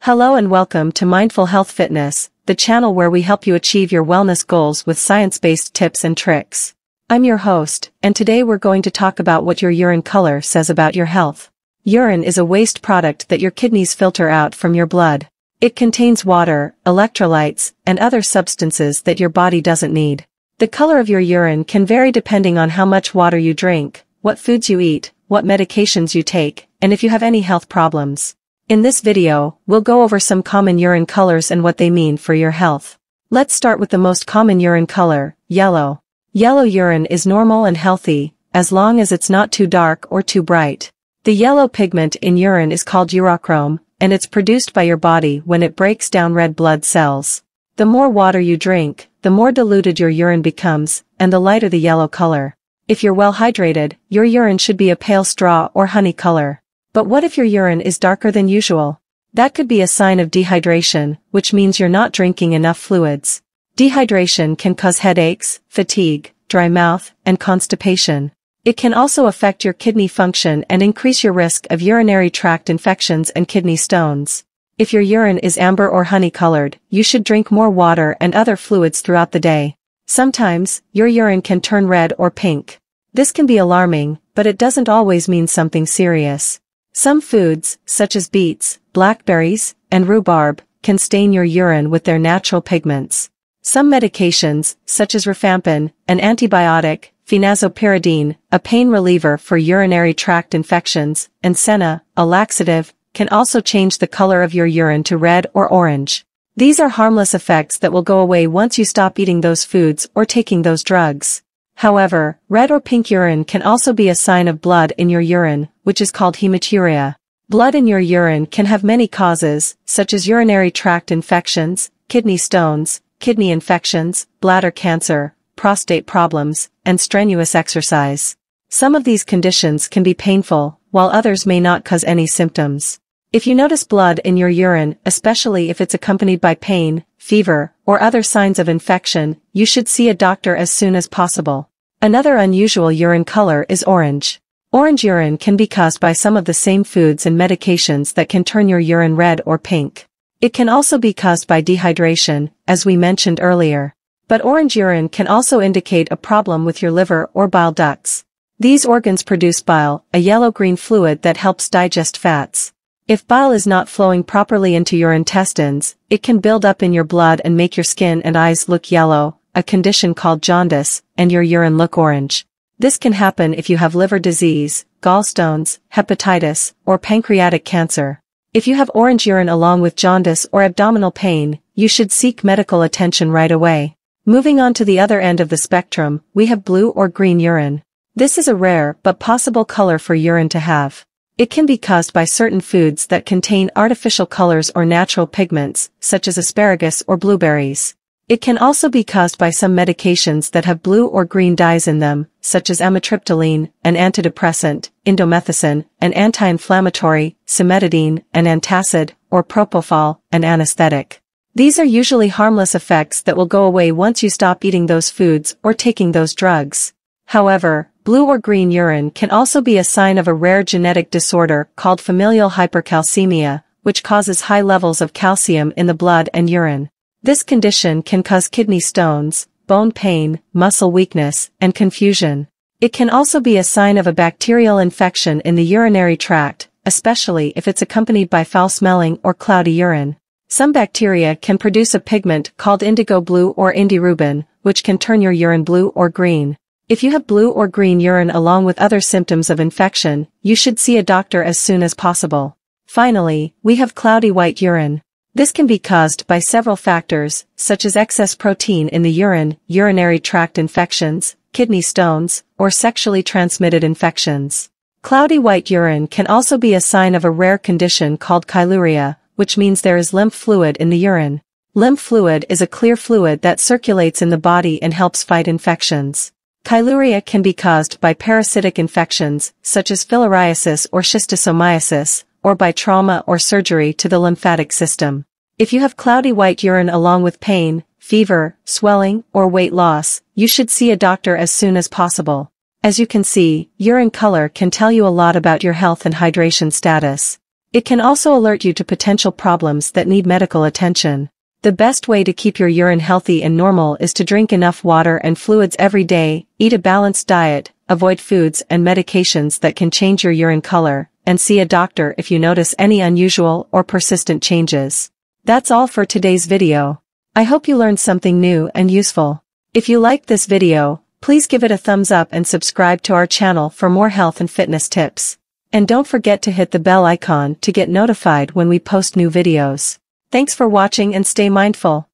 Hello and welcome to Mindful Health Fitness, the channel where we help you achieve your wellness goals with science-based tips and tricks. I'm your host, and today we're going to talk about what your urine color says about your health. Urine is a waste product that your kidneys filter out from your blood. It contains water, electrolytes, and other substances that your body doesn't need. The color of your urine can vary depending on how much water you drink, what foods you eat, what medications you take, and if you have any health problems. In this video, we'll go over some common urine colors and what they mean for your health. Let's start with the most common urine color, yellow. Yellow urine is normal and healthy, as long as it's not too dark or too bright. The yellow pigment in urine is called urochrome, and it's produced by your body when it breaks down red blood cells. The more water you drink, the more diluted your urine becomes, and the lighter the yellow color. If you're well hydrated, your urine should be a pale straw or honey color. But what if your urine is darker than usual? That could be a sign of dehydration, which means you're not drinking enough fluids. Dehydration can cause headaches, fatigue, dry mouth, and constipation. It can also affect your kidney function and increase your risk of urinary tract infections and kidney stones. If your urine is amber or honey-colored, you should drink more water and other fluids throughout the day. Sometimes, your urine can turn red or pink. This can be alarming, but it doesn't always mean something serious. Some foods, such as beets, blackberries, and rhubarb, can stain your urine with their natural pigments. Some medications, such as rifampin, an antibiotic, phenazopyridine, a pain reliever for urinary tract infections, and senna, a laxative, can also change the color of your urine to red or orange. These are harmless effects that will go away once you stop eating those foods or taking those drugs. However, red or pink urine can also be a sign of blood in your urine, which is called hematuria. Blood in your urine can have many causes, such as urinary tract infections, kidney stones, kidney infections, bladder cancer, prostate problems, and strenuous exercise. Some of these conditions can be painful, while others may not cause any symptoms. If you notice blood in your urine, especially if it's accompanied by pain, fever, or other signs of infection, you should see a doctor as soon as possible. Another unusual urine color is orange. Orange urine can be caused by some of the same foods and medications that can turn your urine red or pink. It can also be caused by dehydration, as we mentioned earlier. But orange urine can also indicate a problem with your liver or bile ducts. These organs produce bile, a yellow-green fluid that helps digest fats. If bile is not flowing properly into your intestines, it can build up in your blood and make your skin and eyes look yellow, a condition called jaundice, and your urine look orange. This can happen if you have liver disease, gallstones, hepatitis, or pancreatic cancer. If you have orange urine along with jaundice or abdominal pain, you should seek medical attention right away. Moving on to the other end of the spectrum, we have blue or green urine. This is a rare but possible color for urine to have. It can be caused by certain foods that contain artificial colors or natural pigments, such as asparagus or blueberries. It can also be caused by some medications that have blue or green dyes in them, such as amitriptyline, an antidepressant, indomethacin, an anti-inflammatory, cimetidine, an antacid, or propofol, an anesthetic. These are usually harmless effects that will go away once you stop eating those foods or taking those drugs. However, blue or green urine can also be a sign of a rare genetic disorder called familial hypercalcemia, which causes high levels of calcium in the blood and urine. This condition can cause kidney stones, bone pain, muscle weakness, and confusion. It can also be a sign of a bacterial infection in the urinary tract, especially if it's accompanied by foul-smelling or cloudy urine. Some bacteria can produce a pigment called indigo blue or indirubin, which can turn your urine blue or green. If you have blue or green urine along with other symptoms of infection, you should see a doctor as soon as possible. Finally, we have cloudy white urine. This can be caused by several factors, such as excess protein in the urine, urinary tract infections, kidney stones, or sexually transmitted infections. Cloudy white urine can also be a sign of a rare condition called chyluria, which means there is lymph fluid in the urine. Lymph fluid is a clear fluid that circulates in the body and helps fight infections. Chyluria can be caused by parasitic infections, such as filariasis or schistosomiasis, or by trauma or surgery to the lymphatic system. If you have cloudy white urine along with pain, fever, swelling, or weight loss, you should see a doctor as soon as possible. As you can see, urine color can tell you a lot about your health and hydration status. It can also alert you to potential problems that need medical attention. The best way to keep your urine healthy and normal is to drink enough water and fluids every day, eat a balanced diet, avoid foods and medications that can change your urine color, and see a doctor if you notice any unusual or persistent changes. That's all for today's video. I hope you learned something new and useful. If you liked this video, please give it a thumbs up and subscribe to our channel for more health and fitness tips. And don't forget to hit the bell icon to get notified when we post new videos. Thanks for watching and stay mindful.